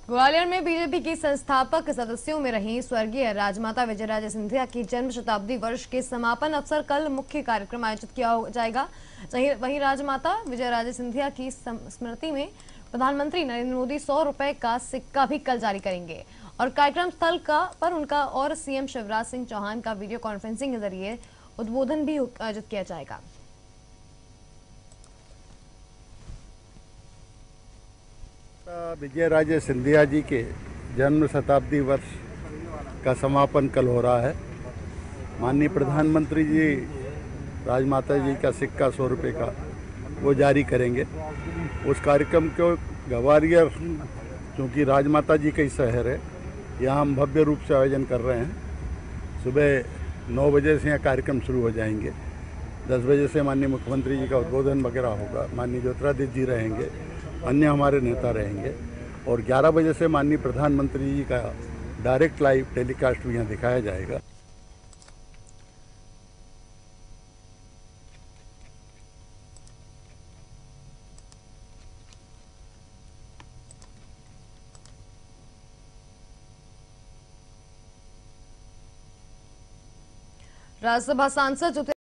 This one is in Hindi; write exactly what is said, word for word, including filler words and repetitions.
ग्वालियर में बीजेपी की संस्थापक सदस्यों में रही स्वर्गीय राजमाता विजयराजे सिंधिया की जन्म शताब्दी वर्ष के समापन अवसर कल मुख्य कार्यक्रम आयोजित किया जाएगा। वहीं राजमाता विजयराजे सिंधिया की स्मृति में प्रधानमंत्री नरेंद्र मोदी सौ रुपए का सिक्का भी कल जारी करेंगे और कार्यक्रम स्थल का पर उनका और सीएम शिवराज सिंह चौहान का वीडियो कॉन्फ्रेंसिंग के जरिए उद्बोधन भी आयोजित किया जाएगा। विजयराजे सिंधिया जी के जन्म शताब्दी वर्ष का समापन कल हो रहा है। माननीय प्रधानमंत्री जी राजमाता जी का सिक्का सौ रुपये का वो जारी करेंगे। उस कार्यक्रम को ग्वालियर, क्योंकि राजमाता जी का ही शहर है, यहाँ हम भव्य रूप से आयोजन कर रहे हैं। सुबह नौ बजे से यहाँ कार्यक्रम शुरू हो जाएंगे। दस बजे से माननीय मुख्यमंत्री जी का उद्बोधन वगैरह होगा। माननीय ज्योतिरादित्य जी रहेंगे, अन्य हमारे नेता रहेंगे और ग्यारह बजे से माननीय प्रधानमंत्री जी का डायरेक्ट लाइव टेलीकास्ट भी यहाँ दिखाया जाएगा। राज्यसभा सांसद